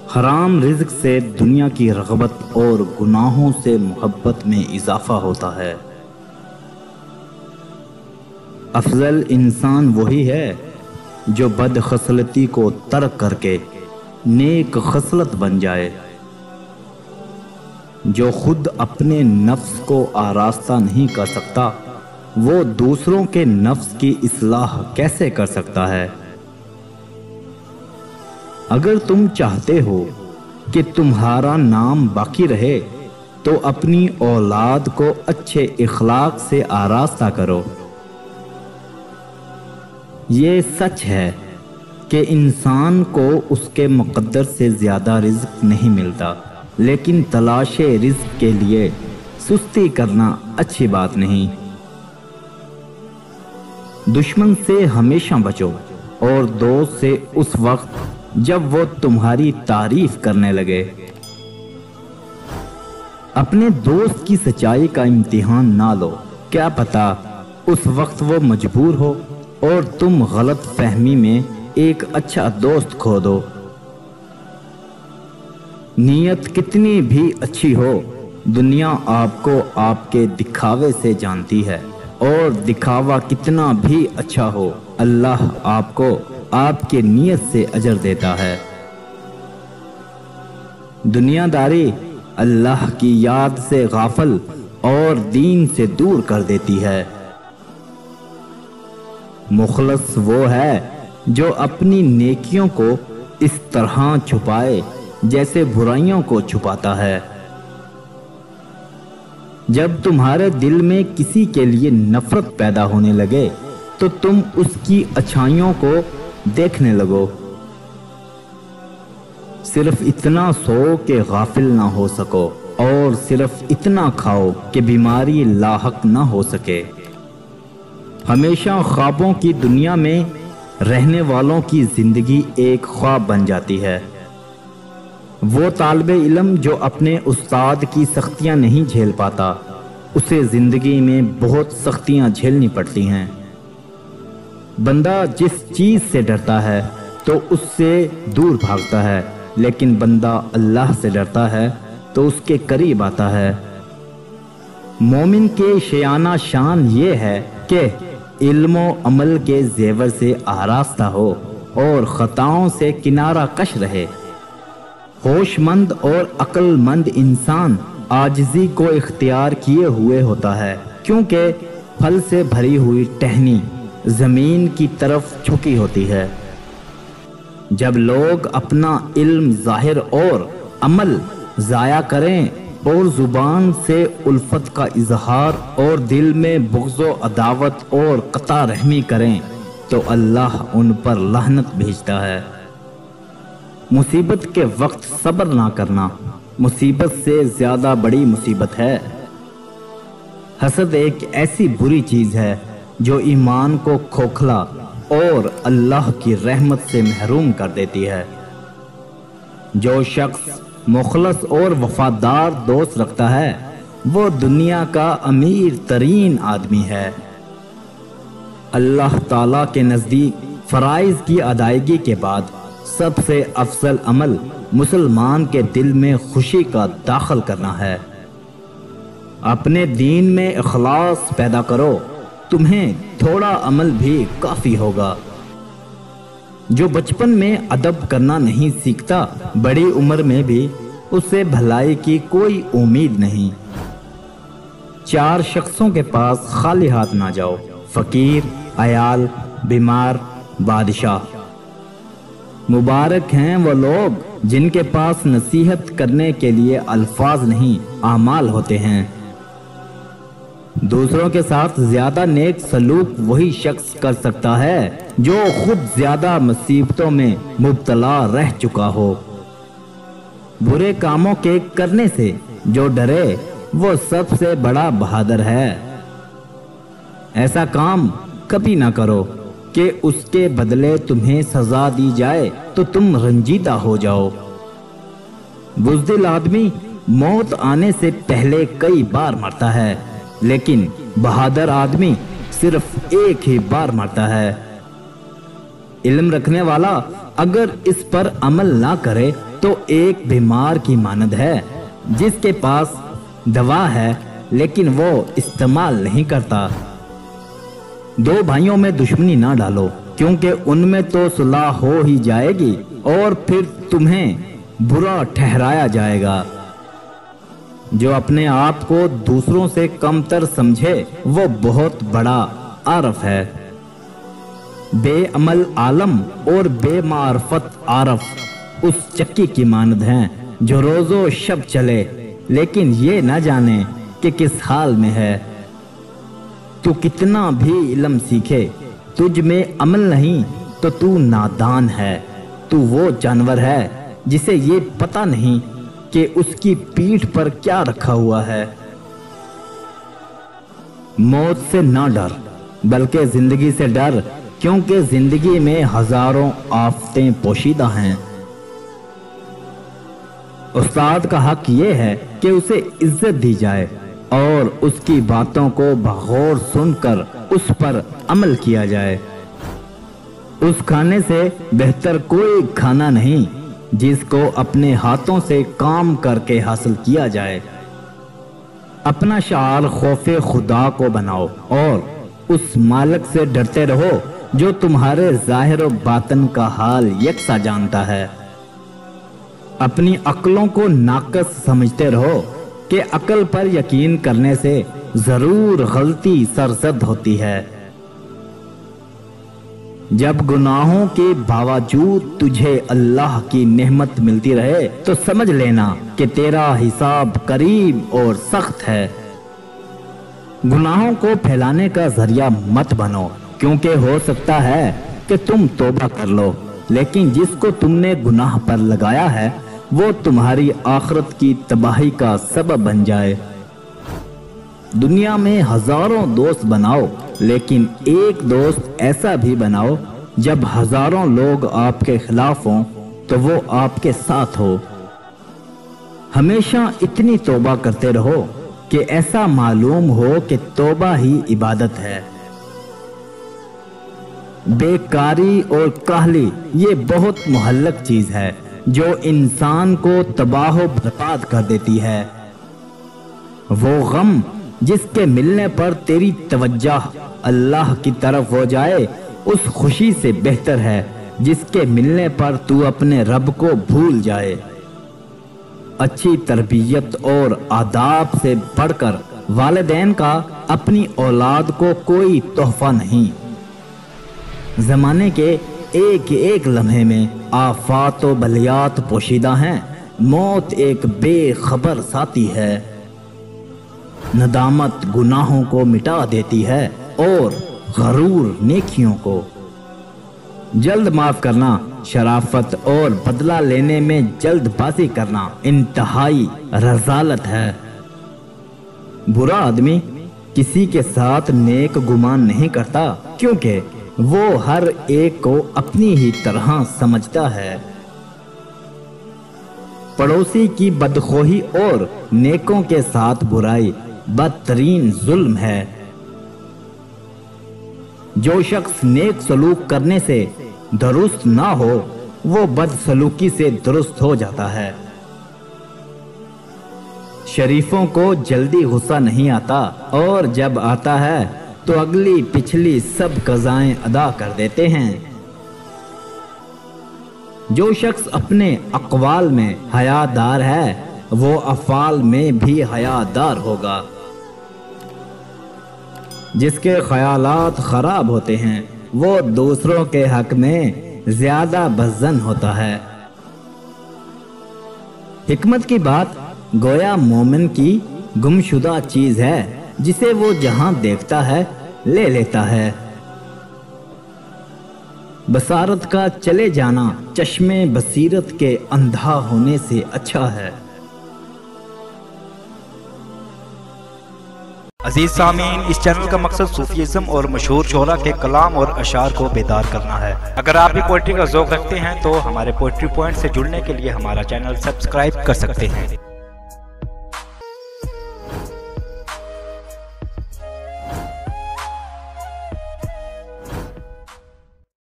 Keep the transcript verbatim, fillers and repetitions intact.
حرام رزق سے دنیا کی رغبت اور گناہوں سے محبت میں اضافہ ہوتا ہے۔ افضل انسان وہی ہے جو بد خصلتی کو ترک کر کے نیک خصلت بن جائے۔ جو خود اپنے نفس کو آراستہ نہیں کر سکتا وہ دوسروں کے نفس کی اصلاح کیسے کر سکتا ہے؟ اگر تم چاہتے ہو کہ تمہارا نام باقی رہے تو اپنی اولاد کو اچھے اخلاق سے آراستہ کرو۔ یہ سچ ہے کہ انسان کو اس کے مقدر سے زیادہ رزق نہیں ملتا، لیکن تلاش رزق کے لیے سستی کرنا اچھی بات نہیں۔ دشمن سے ہمیشہ بچو اور دوست سے اس وقت جب وہ تمہاری تعریف کرنے لگے۔ اپنے دوست کی سچائی کا امتحان نہ لو، کیا پتہ اس وقت وہ مجبور ہو اور تم غلط فہمی میں ایک اچھا دوست کھو دو۔ نیت کتنی بھی اچھی ہو، دنیا آپ کو آپ کے دکھاوے سے جانتی ہے، اور دکھاوا کتنا بھی اچھا ہو اللہ آپ کو آپ کے نیت سے اجر دیتا ہے۔ دنیا داری اللہ کی یاد سے غافل اور دین سے دور کر دیتی ہے۔ مخلص وہ ہے جو اپنی نیکیوں کو اس طرح چھپائے جیسے برائیوں کو چھپاتا ہے۔ جب تمہارے دل میں کسی کے لیے نفرت پیدا ہونے لگے تو تم اس کی اچھائیوں کو دیکھنے لگو۔ صرف اتنا سو کہ غافل نہ ہو سکو، اور صرف اتنا کھاؤ کہ بیماری لاحق نہ ہو سکے۔ ہمیشہ خوابوں کی دنیا میں رہنے والوں کی زندگی ایک خواب بن جاتی ہے۔ وہ طالب علم جو اپنے استاد کی سختیاں نہیں جھیل پاتا، اسے زندگی میں بہت سختیاں جھیلنی پڑتی ہیں۔ بندہ جس چیز سے ڈرتا ہے تو اس سے دور بھاگتا ہے، لیکن بندہ اللہ سے ڈرتا ہے تو اس کے قریب آتا ہے۔ مومن کے شیانہ شان یہ ہے کہ علم و عمل کے زیور سے آراستہ ہو اور خطاؤں سے کنارہ کش رہے۔ ہوش مند اور عقل مند انسان عاجزی کو اختیار کیے ہوئے ہوتا ہے، کیونکہ پھل سے بھری ہوئی ٹہنی زمین کی طرف جھکی ہوتی ہے۔ جب لوگ اپنا علم ظاہر اور عمل ضائع کریں اور زبان سے الفت کا اظہار اور دل میں بغض و عداوت اور قطع رحمی کریں تو اللہ ان پر لعنت بھیجتا ہے۔ مصیبت کے وقت صبر نہ کرنا مصیبت سے زیادہ بڑی مصیبت ہے۔ حسد ایک ایسی بری چیز ہے جو ایمان کو کھوکھلا اور اللہ کی رحمت سے محروم کر دیتی ہے۔ جو شخص مخلص اور وفادار دوست رکھتا ہے وہ دنیا کا امیر ترین آدمی ہے۔ اللہ تعالیٰ کے نزدیک فرائض کی ادائیگی کے بعد سب سے افضل عمل مسلمان کے دل میں خوشی کا داخل کرنا ہے۔ اپنے دین میں اخلاص پیدا کرو، تمہیں تھوڑا عمل بھی کافی ہوگا۔ جو بچپن میں ادب کرنا نہیں سیکھتا، بڑی عمر میں بھی اسے بھلائی کی کوئی امید نہیں۔ چار شخصوں کے پاس خالی ہاتھ نہ جاؤ: فقیر، عیال، بیمار، بادشاہ۔ مبارک ہیں وہ لوگ جن کے پاس نصیحت کرنے کے لیے الفاظ نہیں اعمال ہوتے ہیں۔ دوسروں کے ساتھ زیادہ نیک سلوک وہی شخص کر سکتا ہے جو خود زیادہ مصیبتوں میں مبتلا رہ چکا ہو۔ برے کاموں کے کرنے سے جو ڈرے وہ سب سے بڑا بہادر ہے۔ ایسا کام کبھی نہ کرو کہ اس کے بدلے تمہیں سزا دی جائے تو تم رنجیدہ ہو جاؤ۔ بزدل آدمی موت آنے سے پہلے کئی بار مرتا ہے، لیکن بہادر آدمی صرف ایک ہی بار مرتا ہے۔ علم رکھنے والا اگر اس پر عمل نہ کرے تو ایک بیمار کی مانند ہے جس کے پاس دوا ہے لیکن وہ استعمال نہیں کرتا۔ دو بھائیوں میں دشمنی نہ ڈالو کیونکہ ان میں تو صلح ہو ہی جائے گی اور پھر تمہیں برا ٹھہرایا جائے گا۔ جو اپنے آپ کو دوسروں سے کم تر سمجھے وہ بہت بڑا عارف ہے۔ بے عمل عالم اور بے معرفت عارف اس چکی کی مانند ہیں جو روز و شب چلے لیکن یہ نہ جانے کہ کس حال میں ہے۔ تو کتنا بھی علم سیکھے تجھ میں عمل نہیں تو تو نادان ہے۔ تو وہ جانور ہے جسے یہ پتہ نہیں کہ اس کی پیٹھ پر کیا رکھا ہوا ہے۔ موت سے نہ ڈر بلکہ زندگی سے ڈر کیونکہ زندگی میں ہزاروں آفتیں پوشیدہ ہیں۔ استاد کا حق یہ ہے کہ اسے عزت دی جائے اور اس کی باتوں کو بغور سن کر اس پر عمل کیا جائے۔ اس کھانے سے بہتر کوئی کھانا نہیں جس کو اپنے ہاتھوں سے کام کر کے حاصل کیا جائے۔ اپنا شعار خوف خدا کو بناؤ اور اس مالک سے ڈرتے رہو جو تمہارے ظاہر و باطن کا حال یکساں جانتا ہے۔ اپنی عقلوں کو ناقص سمجھتے رہو کہ عقل پر یقین کرنے سے ضرور غلطی سرزد ہوتی ہے۔ جب گناہوں کے باوجود تجھے اللہ کی نعمت ملتی رہے تو سمجھ لینا کہ تیرا حساب قریب اور سخت ہے۔ گناہوں کو پھیلانے کا ذریعہ مت بنو کیونکہ ہو سکتا ہے کہ تم توبہ کر لو لیکن جس کو تم نے گناہ پر لگایا ہے وہ تمہاری آخرت کی تباہی کا سبب بن جائے۔ دنیا میں ہزاروں دوست بناؤ لیکن ایک دوست ایسا بھی بناؤ جب ہزاروں لوگ آپ کے خلاف ہوں تو وہ آپ کے ساتھ ہو۔ ہمیشہ اتنی توبہ کرتے رہو کہ ایسا معلوم ہو کہ توبہ ہی عبادت ہے۔ بیکاری اور کاہلی یہ بہت مہلک چیز ہے جو انسان کو تباہ و برباد کر دیتی ہے۔ وہ غم جس کے ملنے پر تیری توجہ اللہ کی طرف ہو جائے اس خوشی سے بہتر ہے جس کے ملنے پر تو اپنے رب کو بھول جائے۔ اچھی تربیت اور آداب سے بڑھ کر والدین کا اپنی اولاد کو کوئی تحفہ نہیں۔ زمانے کے ایک ایک لمحے میں آفات و بلیات پوشیدہ ہیں۔ موت ایک بے خبر ساتھی ہے۔ ندامت گناہوں کو مٹا دیتی ہے اور غرور نیکیوں کو۔ جلد معاف کرنا شرافت اور بدلہ لینے میں جلد بازی کرنا انتہائی رذالت ہے۔ برا آدمی کسی کے ساتھ نیک گمان نہیں کرتا کیونکہ وہ ہر ایک کو اپنی ہی طرح سمجھتا ہے۔ پڑوسی کی بدخواہی اور نیکوں کے ساتھ برائی بدترین ظلم ہے۔ جو شخص نیک سلوک کرنے سے درست نہ ہو وہ بد سلوکی سے درست ہو جاتا ہے۔ شریفوں کو جلدی غصہ نہیں آتا اور جب آتا ہے تو اگلی پچھلی سب قضائیں ادا کر دیتے ہیں۔ جو شخص اپنے اقوال میں حیادار ہے وہ افعال میں بھی حیادار ہوگا۔ جس کے خیالات خراب ہوتے ہیں وہ دوسروں کے حق میں زیادہ بدظن ہوتا ہے۔ حکمت کی بات گویا مومن کی گمشدہ چیز ہے جسے وہ جہاں دیکھتا ہے لے لیتا ہے۔ بصارت کا چلے جانا چشمے بصیرت کے اندھا ہونے سے اچھا ہے۔ عزیز سامعین، اس چینل کا مقصد صوفیزم اور مشہور شعراء کے کلام اور اشعار کو بیدار کرنا ہے۔ اگر آپ بھی پوئٹری کا ذوق رکھتے ہیں تو ہمارے پوئٹری پوائنٹ سے جڑنے کے لیے ہمارا چینل سبسکرائب کر سکتے ہیں۔